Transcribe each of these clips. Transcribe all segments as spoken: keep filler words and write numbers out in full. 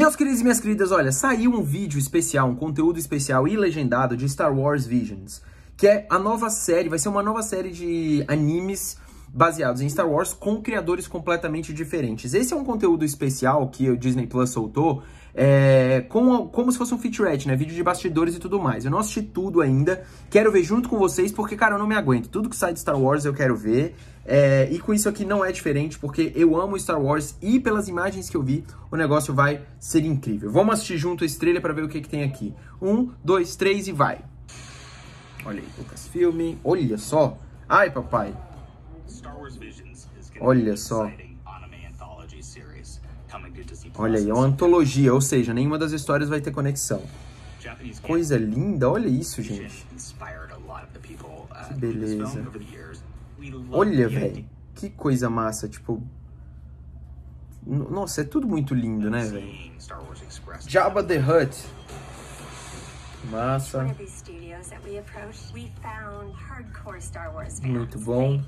Meus queridos e minhas queridas, olha, saiu um vídeo especial, um conteúdo especial e legendado de Star Wars Visions, que é a nova série, vai ser uma nova série de animes baseados em Star Wars com criadores completamente diferentes. Esse é um conteúdo especial que o Disney Plus soltou, é, com, como se fosse um featurette, né? Vídeo de bastidores e tudo mais. Eu não assisti tudo ainda, quero ver junto com vocês, porque, cara, eu não me aguento. Tudo que sai de Star Wars eu quero ver. É, e com isso aqui não é diferente, porque eu amo Star Wars e pelas imagens que eu vi, o negócio vai ser incrível. Vamos assistir junto esse trailer para ver o que, que tem aqui. Um, dois, três e vai. Olha aí, Lucasfilm. Olha só. Ai, papai. Olha só. Olha aí, é uma antologia, ou seja, nenhuma das histórias vai ter conexão. Coisa linda, olha isso, gente. Que beleza. Olha, velho, que coisa massa, tipo... Nossa, é tudo muito lindo, né, velho? Jabba the Hutt. Massa. Muito bom.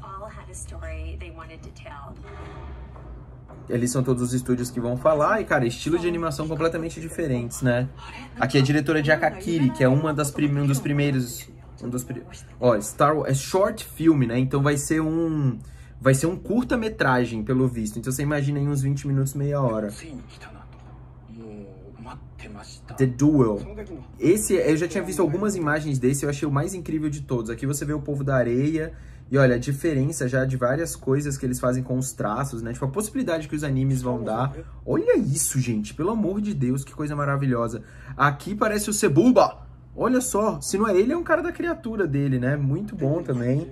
Eles são todos os estúdios que vão falar e, cara, estilo de animação completamente diferentes, né? Aqui é a diretora de Akakiri, que é uma das prim um dos primeiros... Um dos pri... Ó, Star Wars é short filme, né? Então vai ser um... Vai ser um curta-metragem, pelo visto. Então você imagina em uns vinte minutos, meia hora. The Duel. Esse, eu já tinha visto algumas imagens desse, eu achei o mais incrível de todos. Aqui você vê o povo da areia. E olha, a diferença já de várias coisas que eles fazem com os traços, né? Tipo, a possibilidade que os animes vão dar. Olha isso, gente. Pelo amor de Deus, que coisa maravilhosa. Aqui parece o Sebulba. Olha só. Se não é ele, é um cara da criatura dele, né? Muito bom também.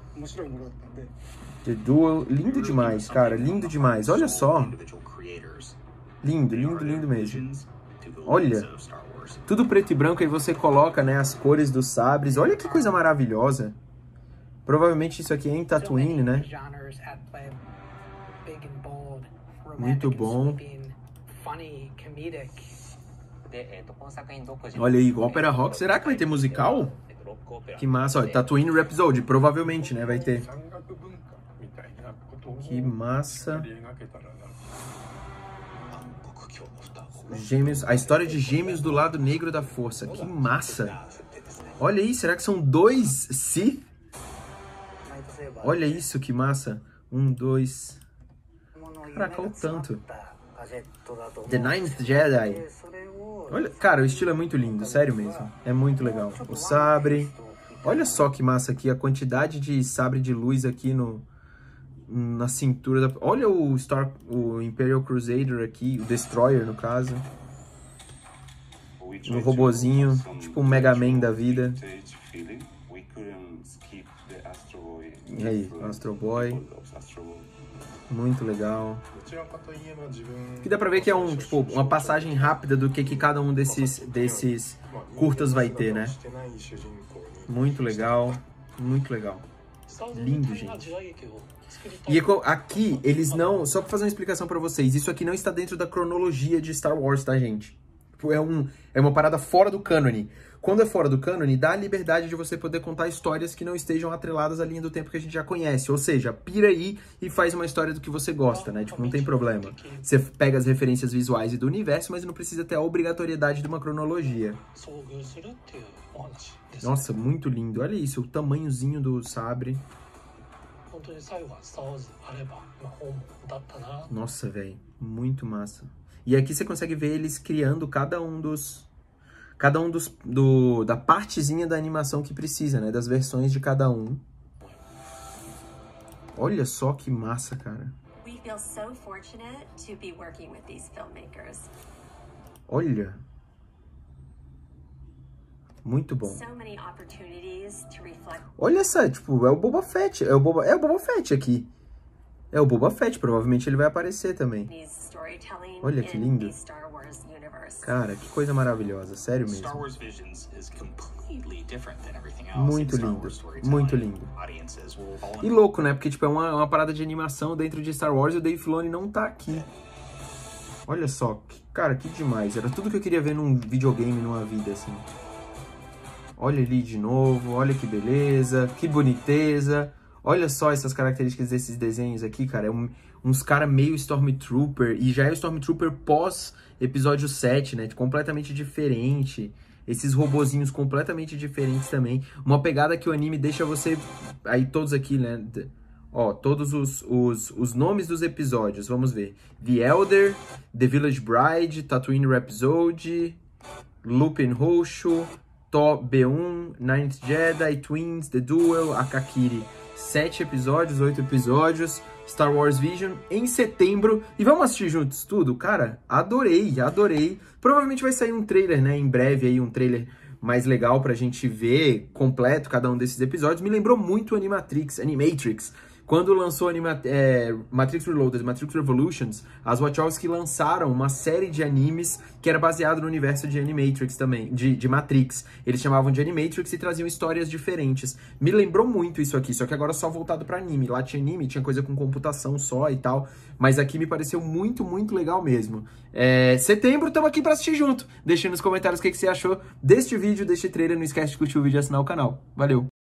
The Duel. Lindo demais, cara. Lindo demais. Olha só. Lindo, lindo, lindo mesmo. Olha. Tudo preto e branco. Aí você coloca, né, as cores dos sabres. Olha que coisa maravilhosa. Provavelmente isso aqui é em Tatooine, né? Muito bom. Olha aí, Opera Rock. Será que vai ter musical? Que massa. Olha, Tatooine Rhapsody. Provavelmente, né? Vai ter. Que massa. Gêmeos. A história de gêmeos do lado negro da força. Que massa. Olha aí, será que são dois Sith? Olha isso, que massa. Um, dois... Caraca, olha o tanto. The Ninth Jedi. Olha, cara, o estilo é muito lindo, sério mesmo. É muito legal. O sabre. Olha só que massa aqui, a quantidade de sabre de luz aqui no... Na cintura da... Olha o Star... O Imperial Crusader aqui, o Destroyer, no caso. No robozinho, tipo um Mega Man da vida. E aí, Astro Boy. Muito legal. Que dá pra ver que é um, tipo, uma passagem rápida do que, que cada um desses, desses curtas vai ter, né? Muito legal. Muito legal. Lindo, gente. E aqui, eles não... Só pra fazer uma explicação pra vocês. Isso aqui não está dentro da cronologia de Star Wars, tá, gente? É, um, é uma parada fora do cânone. Quando é fora do cânone, dá a liberdade de você poder contar histórias que não estejam atreladas à linha do tempo que a gente já conhece. Ou seja, pira aí e faz uma história do que você gosta, né? Tipo, não tem problema. Você pega as referências visuais e do universo, mas não precisa ter a obrigatoriedade de uma cronologia. Nossa, muito lindo. Olha isso, o tamanhozinho do sabre. Nossa, velho. Muito massa. E aqui você consegue ver eles criando cada um dos... Cada um dos... Do, da partezinha da animação que precisa, né? Das versões de cada um. Olha só que massa, cara. Olha. Muito bom. Olha essa, tipo, é o Boba Fett. É o Boba, é o Boba Fett aqui. É o Boba Fett, provavelmente ele vai aparecer também. Olha que lindo. Cara, que coisa maravilhosa, sério mesmo. Muito lindo, muito lindo. E louco, né? Porque tipo, é uma, uma parada de animação dentro de Star Wars e o Dave Filoni não tá aqui. Olha só, cara, que demais. Era tudo que eu queria ver num videogame, numa vida, assim. Olha ali de novo, olha que beleza, que boniteza. Olha só essas características desses desenhos aqui, cara. É um, uns caras meio Stormtrooper. E já é o Stormtrooper pós episódio sete, né? Completamente diferente. Esses robozinhos completamente diferentes também. Uma pegada que o anime deixa você... Aí todos aqui, né? Ó, todos os, os, os nomes dos episódios. Vamos ver. The Elder, The Village Bride, Tatooine Rhapsody, Lupin Roxo, To B um, Ninth Jedi, Twins, The Duel, Akakiri. Sete episódios, oito episódios. Star Wars Vision em setembro. E vamos assistir juntos tudo? Cara, adorei, adorei. Provavelmente vai sair um trailer, né? Em breve aí, um trailer mais legal pra gente ver completo cada um desses episódios. Me lembrou muito Animatrix, Animatrix. Quando lançou Anima é, Matrix Reloaded, Matrix Revolutions, as Wachowski lançaram uma série de animes que era baseado no universo de Animatrix também, de, de Matrix. Eles chamavam de Animatrix e traziam histórias diferentes. Me lembrou muito isso aqui, só que agora só voltado pra anime. Lá tinha anime, tinha coisa com computação só e tal, mas aqui me pareceu muito, muito legal mesmo. É, setembro, estamos aqui pra assistir junto. Deixa nos comentários o que, que você achou deste vídeo, deste trailer. Não esquece de curtir o vídeo e assinar o canal. Valeu!